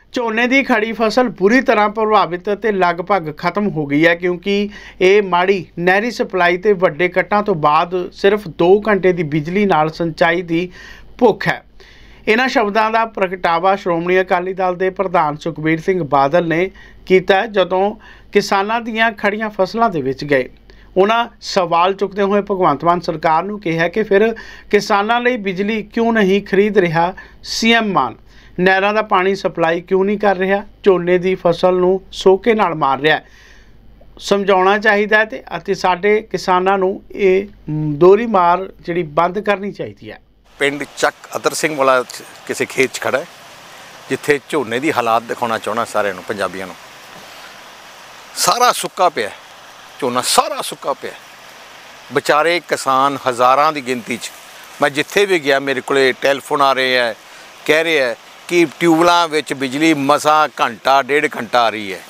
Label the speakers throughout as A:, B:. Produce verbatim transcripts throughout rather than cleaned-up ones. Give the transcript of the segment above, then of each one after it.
A: ਝੋਨੇ ਦੀ ਖੜੀ फसल बुरी तरह प्रभावित ते लगभग खत्म हो गई है क्योंकि ये माड़ी नहरी सप्लाई ते वड्डे कट्टां तो बाद सिर्फ दो घंटे की बिजली नाल संचाई की भुख है। इन्हां शब्दां दा प्रगटावा श्रोमणी अकाली दल के प्रधान सुखबीर सिंह बादल ने कीता जदों किसानां दीयां खड़ियां फसलां दे विच गए। उन्होंने सवाल चुकते हुए भगवंत मान सरकार नूं कहा कि फिर किसानां लई बिजली क्यों नहीं खरीद रहा सीएम मान, नहरां दा पानी सप्लाई क्यों नहीं कर रहा, झोने की फसल नूं सोके नाल मार रहा। समझाउणा चाहीदा है ते साडे किसानां नूं इह दोहरी मार जिहड़ी बंद करनी चाहिदी है।
B: पिंड ਚੱਕ अतर सिंह वाला किसी खेत च खड़ा है जिथे झोने की हालात दिखाना चाहना सारे पंजाबियों नूं। सारा सुक्का पिया, झोना सारा सुक्का पिया। बेचारे किसान हज़ारां की गिनती च, मैं जिथे भी गया मेरे को टैलीफोन आ रहे हैं, कह रहे हैं कि ट्यूबलां विच बिजली मसा घंटा डेढ़ घंटा आ रही है।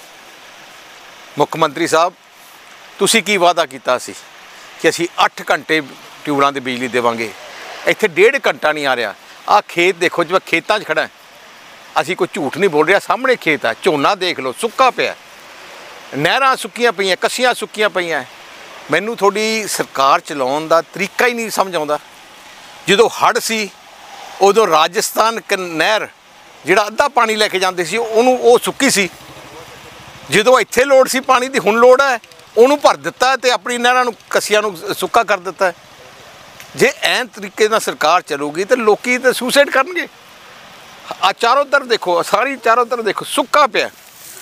B: मुख मंत्री साहब तुसी की वादा कीता सी कि असीं अठ घंटे ट्यूबलां दी बिजली देवांगे, इत्थे डेढ़ घंटा नहीं आ रहा। आ खेत देखो जिवें खेतां 'च खड़ा है, असीं कोई झूठ नहीं बोल रहा, सामने खेत है, झोना देख लो सुक्का पिया, नहरां सुक्कियां पईयां, कस्सियां सुक्कियां पईयां। मैनूं थोड़ी सरकार चलाउण दा तरीका ही नहीं समझ आउंदा। जदों हड़ सी उदों राजस्थान क नहर जिहड़ा अद्धा पानी लैके जांदे सी उहनूं ओह सुक्की सी, जदों इत्थे लोड़ सी पानी दी हुण लोड़ है उहनूं भर दित्ता ते अपनी नहरां नूं कस्सियां नूं सुक्का कर दित्ता है। जे ऐन तरीके नाल सरकार चलूगी तो लोकी तो सुसाइड करनगे। आ चारों तरफ देखो, सारी चारों तरफ देखो सुक्का पिया।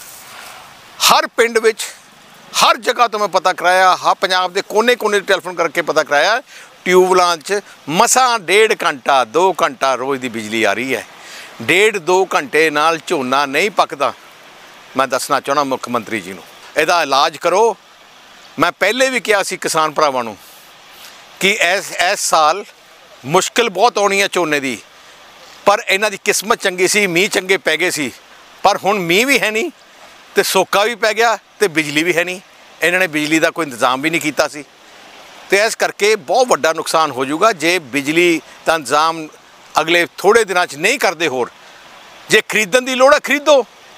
B: हर पिंड विच हर जगह तो मैं पता कराया, हाँ पंजाब के कोने कोने टैलीफोन करके पता कराया, ट्यूबलां च मसां डेढ़ घंटा दो घंटा रोज़ की बिजली आ रही है। डेढ़ दो घंटे नाल झोना नहीं पकदा। मैं दसना चाहना मुख मंत्री जी नूं इहदा इलाज करो। मैं पहले भी कहा सी किसान भरावां नूं कि इस इस साल मुश्किल बहुत आनी है झोने की, पर इन्हां दी किस्मत चंगी सी, मीह चंगे पै गए सी, पर हुण मीह भी है नहीं तो सोका भी पै गया तो बिजली भी है नहीं। इन्होंने बिजली का कोई इंतजाम भी नहीं किया सी, तो इस करके बहुत वड्डा नुकसान हो जाऊगा जे बिजली का इंतजाम अगले थोड़े दिनों च नहीं करते। होर जे खरीदण की लोड़ है खरीदो।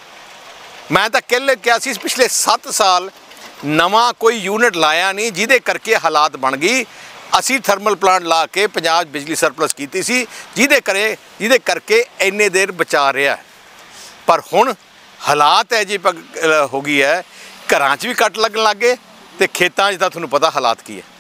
B: मैं तो कहले क्या सी पिछले सत्त साल नवा कोई यूनिट लाया नहीं जिहदे करके हालात बन गई। असी थर्मल प्लांट ला के पंजाब बिजली सरप्लस की सी जिहदे करे जिहदे करके इन्ने देर बचा रहा है। पर हुण हालात है जी हो गई है, घरां च भी कट लगन लग गए तो खेतां च तां तुहानूं पता हालात की है।